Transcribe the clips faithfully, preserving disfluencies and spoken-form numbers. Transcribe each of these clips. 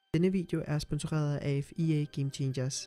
Denne video er sponsoreret af E A Game Changers.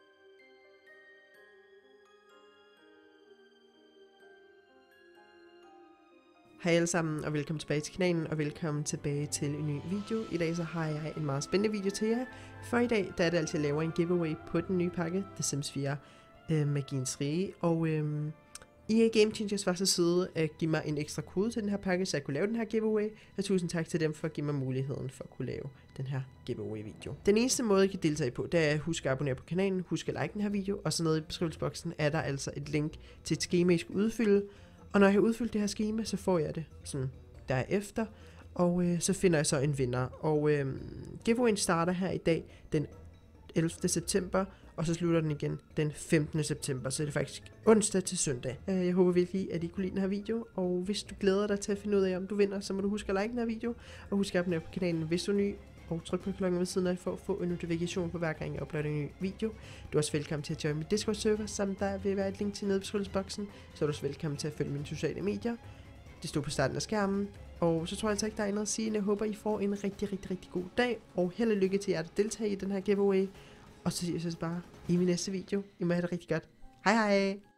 Hej alle sammen, og velkommen tilbage til kanalen, og velkommen tilbage til en ny video. I dag så har jeg en meget spændende video til jer. For i dag der er det altså, at jeg laver en giveaway på den nye pakke, The Sims fire øh, Magiens Rige. Og øh, E A Game Changers var så søde at give mig en ekstra kode til den her pakke, så jeg kunne lave den her giveaway. Og tusind tak til dem for at give mig muligheden for at kunne lave den her giveaway video. Den eneste måde, I kan deltage på, det er at huske at abonnere på kanalen, husk at like den her video, og så nede i beskrivelsesboksen er der altså et link til et skema, I skal udfylde. Og når jeg har udfyldt det her skema, så får jeg det sådan derefter, og øh, så finder jeg så en vinder. Og øh, giveawayen starter her i dag den ellevte september, og så slutter den igen den femtende september, så det er faktisk onsdag til søndag. Jeg håber virkelig, at I kunne lide den her video, og hvis du glæder dig til at finde ud af, om du vinder, så må du huske at like den her video, og husk at abonnere på kanalen, hvis du er ny, og tryk på klokken ved siden af for at få en notifikation på hver gang jeg uploader en ny video. Du er også velkommen til at join min Discord server, samt der vil være et link til nede i beskrivelsesboksen, så er du også velkommen til at følge mine sociale medier. Det stod på starten af skærmen, og så tror jeg altså ikke, der er andet at sige, jeg håber, I får en rigtig, rigtig, rigtig god dag, og held og lykke til jer, der deltager i den her giveaway. Og så siger jeg så bare i min næste video, I må have det rigtig godt. Hej hej!